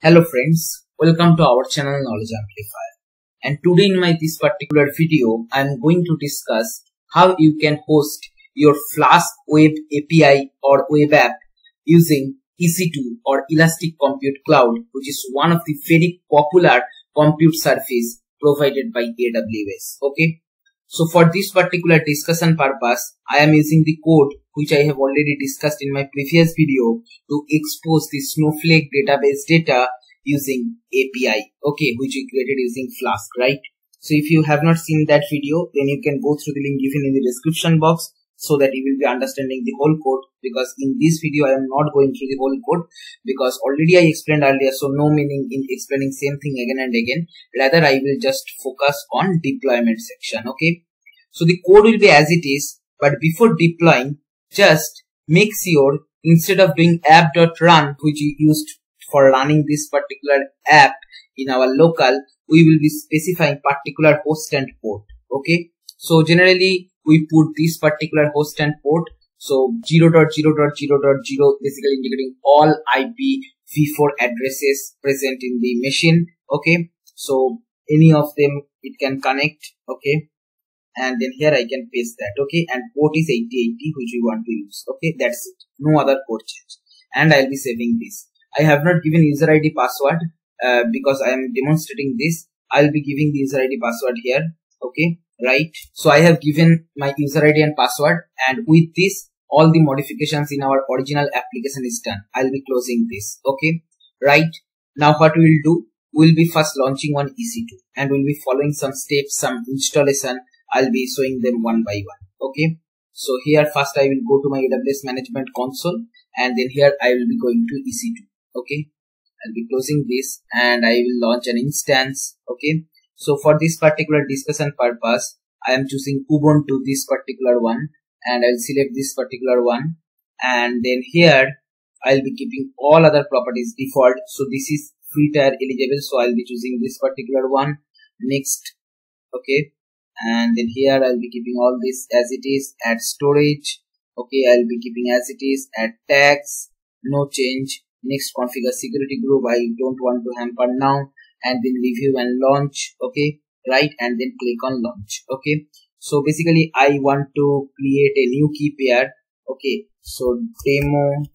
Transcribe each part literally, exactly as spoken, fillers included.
Hello friends, welcome to our channel Knowledge Amplifier. And today in my this particular video, I am going to discuss how you can host your Flask web A P I or web app using E C two or Elastic Compute Cloud, which is one of the very popular compute service provided by A W S. Okay. So for this particular discussion purpose, I am using the code which I have already discussed in my previous video to expose the Snowflake database data using A P I, okay, which we created using Flask, right? So if you have not seen that video, then you can go through the link given in the description box so that you will be understanding the whole code, because in this video I am not going through the whole code because already I explained earlier, so no meaning in explaining same thing again and again. Rather, I will just focus on deployment section, okay? So the code will be as it is, but before deploying, just make sure instead of doing app.run, which we used for running this particular app in our local, we will be specifying particular host and port. Okay, so generally we put this particular host and port, so zero dot zero dot zero dot zero, basically indicating all I P v four addresses present in the machine. Okay, so any of them it can connect. Okay, and then here I can paste that. Okay, and port is eighty eighty, which we want to use. Okay, that's it, no other port change, and I'll be saving this. I have not given user I D password uh, because I am demonstrating this. I'll be giving the user I D password here. Okay, right? So I have given my user I D and password, and with this, all the modifications in our original application is done. I'll be closing this. Okay, right? Now what we will do? We'll be first launching one E C two, and we'll be following some steps, some installation. I'll be showing them one by one. Okay. So here first I will go to my A W S management console, and then here I will be going to E C two. Okay, I'll be closing this and I will launch an instance. Okay, so for this particular discussion purpose, I am choosing Ubuntu, this particular one, and I'll select this particular one, and then here I'll be keeping all other properties default. So this is free tier eligible, so I'll be choosing this particular one. Next. Okay, and then here I'll be keeping all this as it is. Add storage. Okay, I'll be keeping as it is. Add tags, no change. Next, configure security group. I don't want to hamper now, and then review and launch. Okay, right, and then click on launch. Okay, so basically I want to create a new key pair. Okay, so demo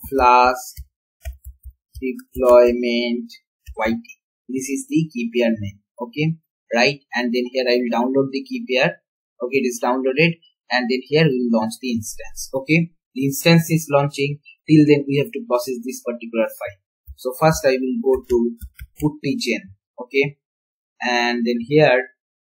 flask deployment Y T, this is the key pair name. Okay, right, and then here I will download the key pair. Okay, it is downloaded, and then here we will launch the instance. Okay, the instance is launching. Till then we have to process this particular file. So first I will go to puttigen. Okay, and then here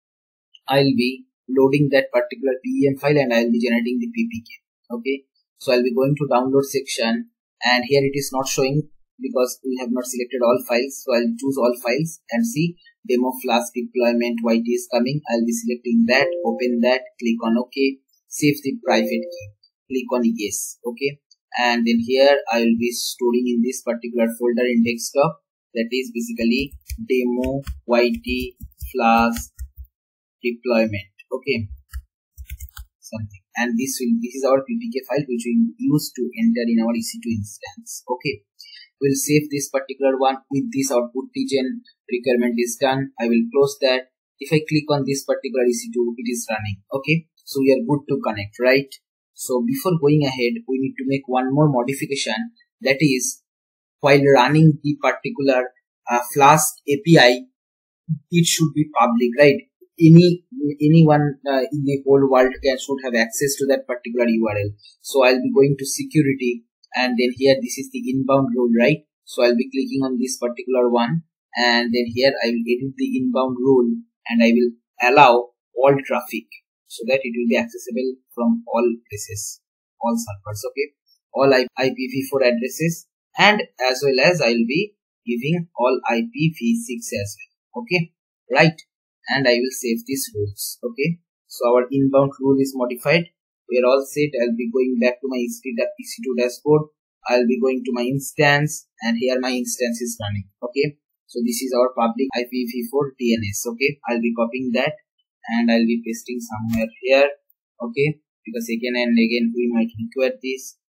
I'll be loading that particular P E M file, and I'll be generating the P P K. Okay, so I'll be going to download section, and here it is not showing because we have not selected all files. So I'll choose all files and see demo flask deployment Y T is coming. I'll be selecting that, open that, click on OK, save the private key, click on yes. Okay, and then here I will be storing in this particular folder in desktop, that is basically demo Y T flask deployment. Okay, something, and this will this is our P P K file which we use to enter in our E C two instance. Okay, we'll save this particular one. With this, our puttigen requirement is done. I will close that. If I click on this particular E C two, it is running. Okay, so we are good to connect, right? So before going ahead, we need to make one more modification, that is, while running the particular uh, Flask A P I, it should be public, right? Any anyone uh, in the whole world can should have access to that particular U R L. So I'll be going to security, and then here this is the inbound rule, right? So I'll be clicking on this particular one, and then here I will edit the inbound rule, and I will allow all traffic, so that it will be accessible from all places, all servers. Okay, all I P v four addresses, and as well as I will be giving all I P v six as well. Okay, right, and I will save these rules. Okay, so our inbound rule is modified. We are all set. I'll be going back to my E C two dashboard. I'll be going to my instance, and here my instance is running. Okay, so this is our public I P v four D N S. Okay, I'll be copying that, and I'll be pasting somewhere here. Okay, because again and again we might require this.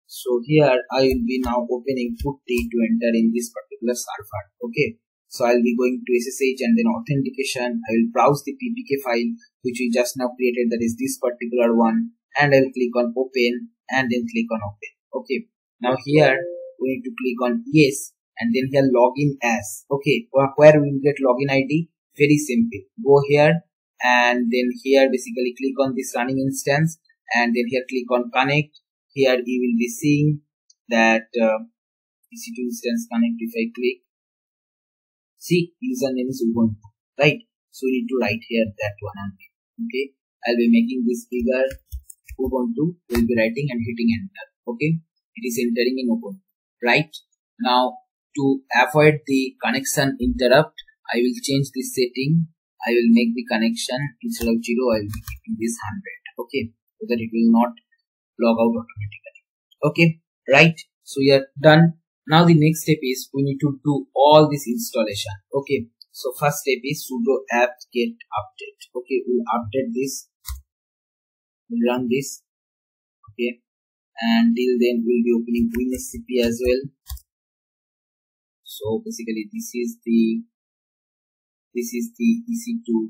So here I will be now opening putty to enter in this particular server. Okay. So I'll be going to S S H and then authentication. I will browse the P P K file which we just now created, that is this particular one, and I'll click on open and then click on open. Okay. Now here we need to click on yes and then here login as. Okay. Where we will get login I D? Very simple. Go here and then here basically click on this running instance and then here click on connect. Here you will be seeing that uh, E C two instance connect. If I click, see username is Ubuntu, right? So we need to write here that one only. Okay, I'll be making this bigger. Ubuntu will be writing and hitting enter. Okay, it is entering in Ubuntu. Right now, to avoid the connection interrupt, I will change this setting. I will make the connection instead of zero. I will be keeping this one hundred. Okay, so that it will not log out automatically. Okay, right. So we are done. Now the next step is we need to do all this installation. Okay, so first step is sudo apt get update. Okay, we'll update this, we'll run this. Okay, and till then we'll be opening WinSCP as well. So basically this is the this is the E C two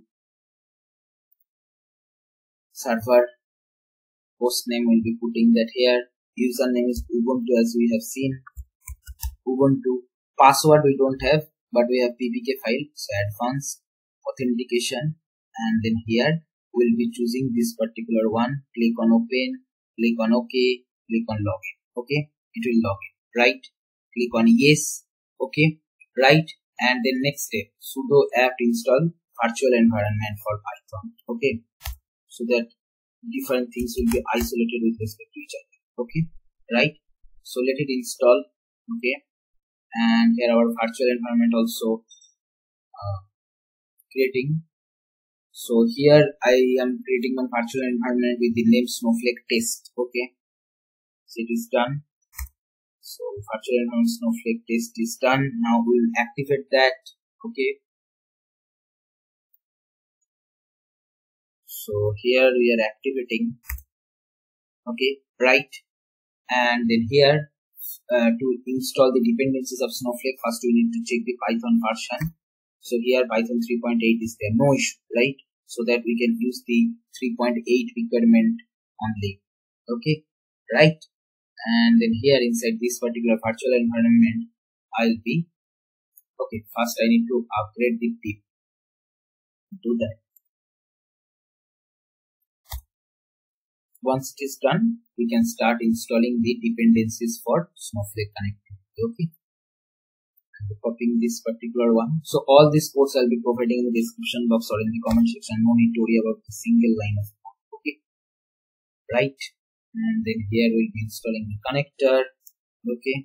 server. Host name will be putting that here. Username is Ubuntu as we have seen. Ubuntu. Password we don't have, but we have P P K file. So advanced authentication, and then here we'll be choosing this particular one. Click on open, click on OK, click on login. Okay, it will log in. Right. Click on yes. Okay. Right. And then next step, sudo apt install virtual environment for Python. Okay. So that different things will be isolated with respect to each other. Okay, right. So let it install. Okay, and here our virtual environment also uh, creating. So here I am creating one virtual environment with the name Snowflake test. Okay, so it is done. So virtual environment Snowflake test is done. Now we will activate that. Okay. So here we are activating. Okay, right. And then here uh, to install the dependencies of Snowflake, first we need to check the Python version. So here Python three point eight is there, no issue, right? So that we can use the three point eight requirement only. Okay, right. And then here inside this particular virtual environment, I'll be okay. First I need to upgrade the pip. Do that. Once it is done, we can start installing the dependencies for Snowflake connectivity. Okay, I'm copying this particular one. So all these codes I'll be providing in the description box or in the comment section. No need to worry about the single line of code. Okay, right. And then here we'll be installing the connector. Okay,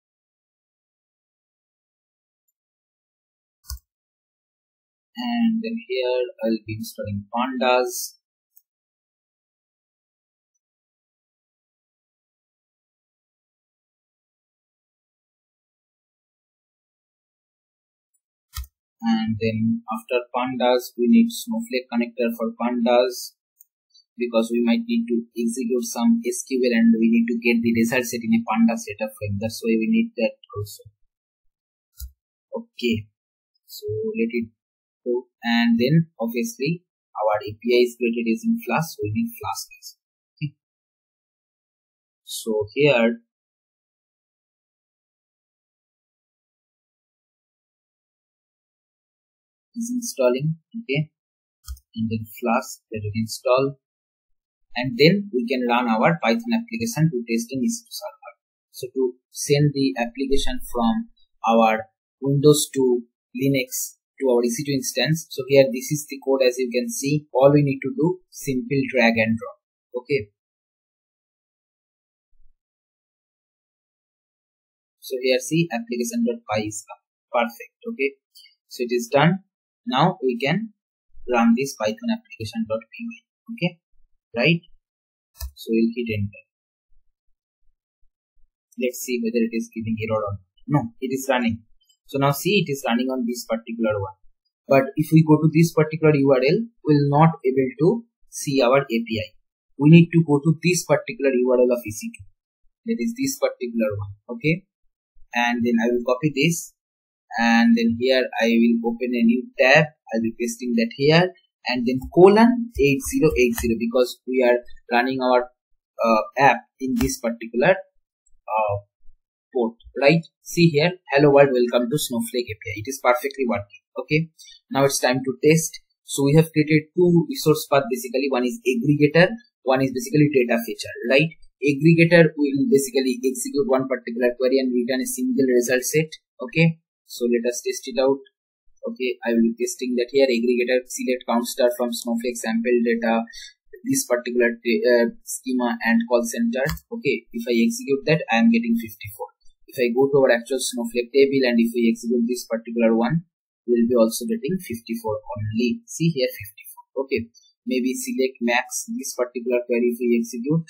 and then here I'll be installing pandas. And then after pandas, we need Snowflake connector for pandas, because we might need to execute some S Q L and we need to get the result set in a panda setup frame. That's why we need that also. Okay, so let it go. And then obviously our A P I is created using Flask, so we need Flask. Okay, so here is installing. Okay, and then Flask, let it install, and then we can run our Python application to test in E C two server. So to send the application from our Windows to Linux to our E C two instance, so here this is the code. As you can see, all we need to do, simple drag and drop. Okay, so here see application.py is come. Perfect. Okay, so it is done. Now we can run this Python application.py. Okay, right. So we'll hit enter. Let's see whether it is giving error or not. No, it is running. So now see, it is running on this particular one. But if we go to this particular U R L, we will not able to see our A P I. We need to go to this particular U R L of E C two. that is this particular one. Okay, and then I will copy this, and then here I will open a new tab. I'll be pasting that here, and then colon eight zero eight zero, because we are running our uh, app in this particular uh, port, right? See here, hello world, welcome to Snowflake A P I. It is perfectly working. Okay, now it's time to test. So we have created two resource paths basically. One is aggregator, one is basically data fetcher, right? Aggregator will basically execute one particular query and return a single result set. Okay, so let us test it out. Okay, I will be testing that here. Aggregator select count star from Snowflake sample data, this particular uh, schema and call center. Okay, if I execute that, I am getting fifty-four. If I go to our actual Snowflake table and if we execute this particular one, we will be also getting fifty-four only. See here, fifty-four. Okay, maybe select max this particular query. If we execute,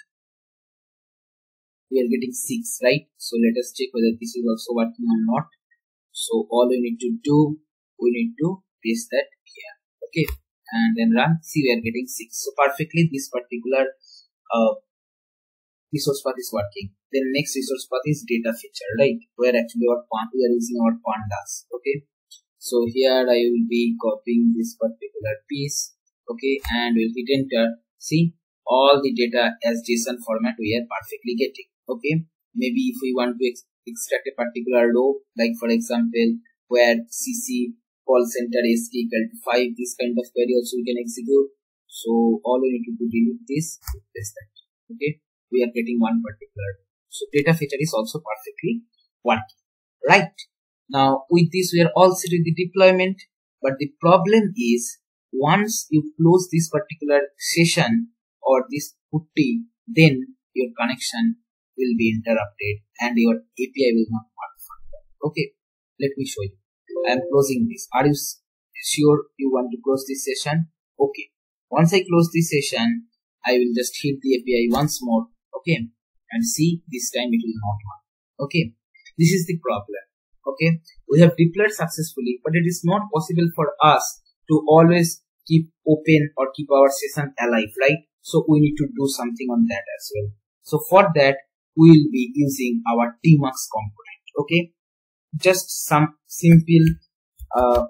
we are getting six, right? So let us check whether this is also working or not. So all we need to do, we need to paste that here. Okay, and then run. See, we are getting six. So perfectly this particular uh, resource path is working. Then next resource path is data fetcher, right? Where actually our we are using our pandas. Okay, so here I will be copying this particular piece. Okay, and we'll hit enter. See, all the data as JSON format we are perfectly getting. Okay, maybe if we want to ex extract a particular row, like for example where cc call center is equal to five, this kind of query also we can execute. So all we need to do, delete this, paste that. Okay, we are getting one particular. So data fetcher is also perfectly working, right? Now with this we are all set with the deployment, but the problem is once you close this particular session or this putty, then your connection will be interrupted and your A P I will not work further. Okay, let me show you. I am closing this. Are you sure you want to close this session? Okay, once I close this session, I will just hit the A P I once more. Okay, and see, this time it will not work. Okay, this is the problem. Okay, we have deployed successfully, but it is not possible for us to always keep open or keep our session alive, right? So we need to do something on that as well. So for that, we will be using our tmux component. Okay, just some simple uh,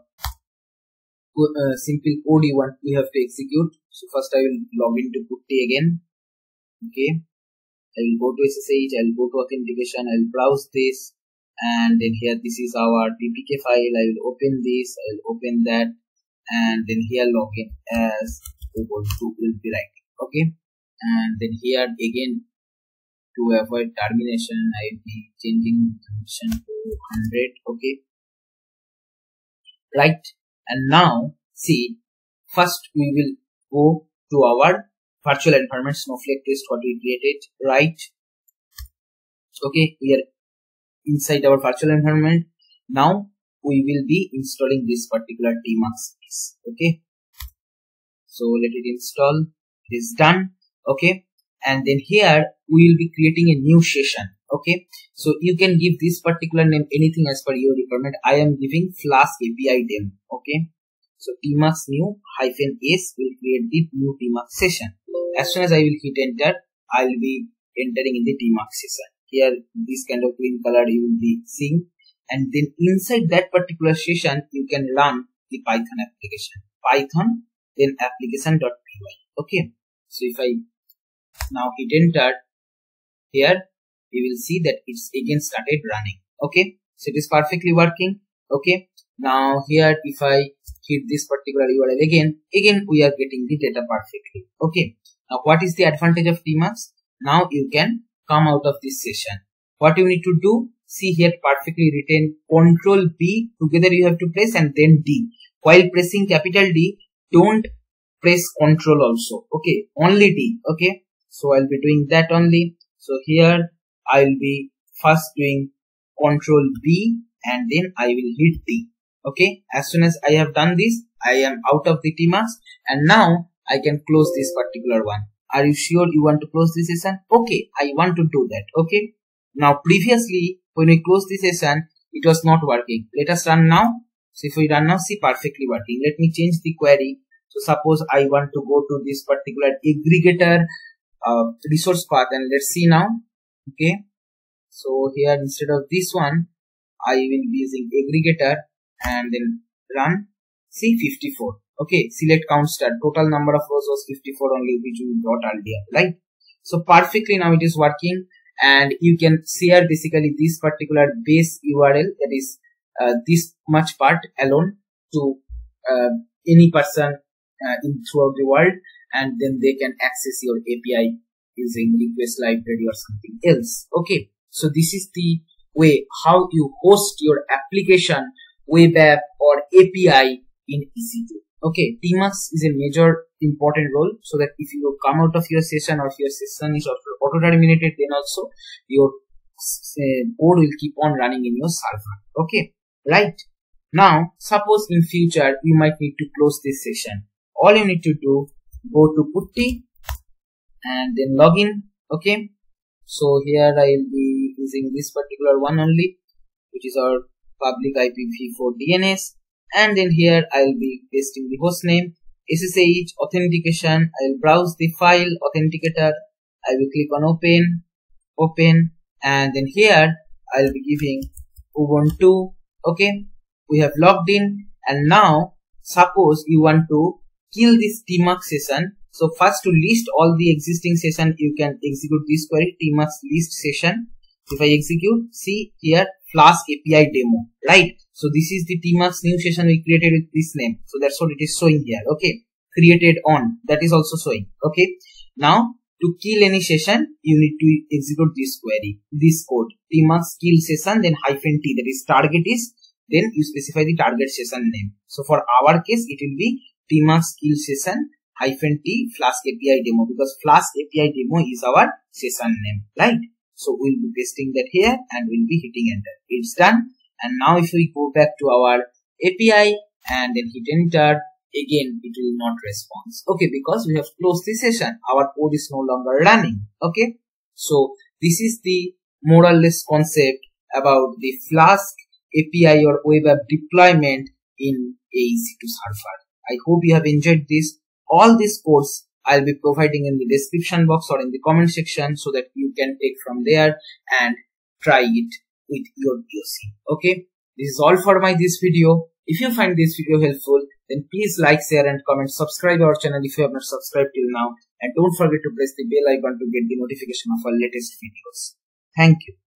uh, simple code you want we have to execute. So first I will log into putty again. Okay, I will go to S S H, I will go to authentication, I will browse this, and then here this is our P P K file. I will open this, I will open that, and then here login as Ubuntu will be writing. Okay, and then here again, to avoid termination, I will be changing permission to one hundred. Okay, right? And now see, first we will go to our virtual environment Snowflake test what we created, right? Okay, we are inside our virtual environment. Now we will be installing this particular tmux piece. Okay, so let it install. It is done. Okay, and then here we will be creating a new session. Okay, so you can give this particular name anything as per your requirement. I am giving Flask A P I demo. Okay, so tmux new hyphen s will create the new tmux session. As soon as I will hit enter, I will be entering in the tmux session. Here this kind of green color you will be seeing, and then inside that particular session you can run the Python application. Python then application.py. Okay, so if I now hit enter, here you will see that it's again started running. Okay, so it is perfectly working. Okay, now here if I hit this particular U R L again, again we are getting the data perfectly. Okay, now what is the advantage of tmux? Now you can come out of this session. What you need to do, see here perfectly written, control B together you have to press and then D. While pressing capital D, don't press control also. Okay, only D. Okay, so I'll be doing that only. So here I'll be first doing control B and then I will hit D. Okay, as soon as I have done this, I am out of the tmux and now I can close this particular one. Are you sure you want to close this session? Okay, I want to do that. Okay, now previously when we closed this session, it was not working. Let us run now. So if we run now, see perfectly working. Let me change the query. So suppose I want to go to this particular aggregator uh, resource path, and let's see now. Okay, So here instead of this one, I will be using aggregator and then run. See fifty-four. Okay, select count star. Total number of rows was fifty-four only, which we got earlier, right? So perfectly now it is working, and you can share basically this particular base U R L, that is uh, this much part alone, to uh, any person uh, in throughout the world, and then they can access your A P I using request library or something else. Okay, so this is the way how you host your application, web app or A P I in E C two. Okay, Tmux is a major important role, so that if you come out of your session or if your session is auto terminated, then also your uh, code will keep on running in your server. Okay, right? Now suppose in future you might need to close this session. All you need to do, go to putty and then login. Okay, so here I will be using this particular one only, which is our public I P v four D N S, and then here I will be pasting the host name, S S H, authentication. I will browse the file authenticator. I will click on open, open, and then here I will be giving Ubuntu. Okay, we have logged in, and now suppose you want to kill this Tmux session. So first, to list all the existing session, you can execute this query, Tmux list session. If I execute, see here Flask A P I demo, right? So this is the Tmux new session we created with this name. So that's what it is showing here. Okay, created on, that is also showing. Okay, now to kill any session, you need to execute this query, this code, Tmux kill session, then hyphen T, that is target is, then you specify the target session name. So for our case, it will be Tmux kill session hyphen T Flask A P I demo, because Flask A P I demo is our session name, right? So we'll be pasting that here and we'll be hitting enter. It's done. And now if we go back to our A P I and then hit enter, again it will not respond. Okay, because we have closed the session, our code is no longer running. Okay, so this is the more or less concept about the Flask A P I or web app deployment in a E C two server. I hope you have enjoyed this. All these codes I'll be providing in the description box or in the comment section, so that you can take from there and try it with your P O C. Okay, this is all for my this video. If you find this video helpful, then please like, share and comment. Subscribe our channel if you have not subscribed till now, and don't forget to press the bell icon to get the notification of our latest videos. Thank you.